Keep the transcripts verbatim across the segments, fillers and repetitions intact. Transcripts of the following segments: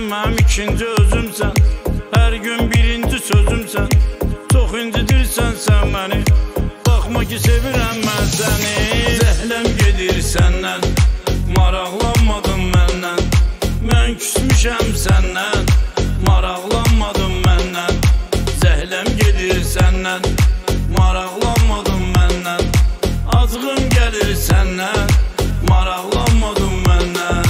mənim ikinci özümsən. Hər gün birinci sözümsən. Çox incidirsən sən məni. Baxma ki sevirəm mən səni. Zəhləm gedir səndən, maraqlanmadın məndən. Mən küsmüşəm səndən, maraqlanmadın məndən. Zəhləm gedir səndən, maraqlanmadın məndən. Azğım gəlir səndən, maraqlanmadın məndən.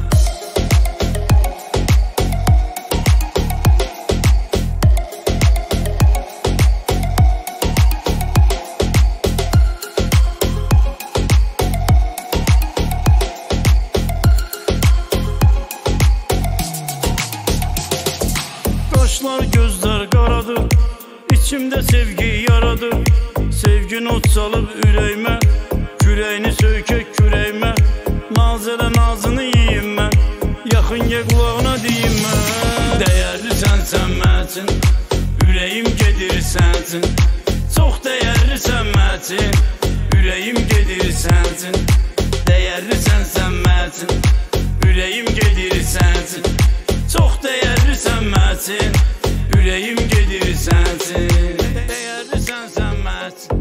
Qaşlar, gözlər qaradır, içimdə sevgi yaradır. Sevgin ot salıb ürəyimə, kürəyini söykək kürəyimə. Naz elə nazını yiyim mən, yaxın gəl qulağına deyim mən. Dəyərlisən sən mənim, ürəyim gedir sənsin. Çox dəyərlisən mənim, ürəyim gedir sənsin. Dəyərlisən sən mənim, ürəyim gedir sənsin. Çox dəyərlisən mənim, ürəyim gedir sənsin. Dəyərlisən sən mənim,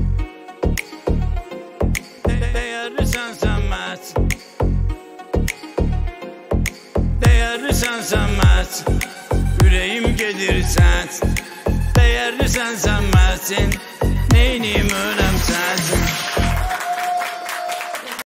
dəyərlisən sən mənim. Dəyərlisən sən mənim, ürəyim gedir sənsin. Dəyərlisən sən mənim.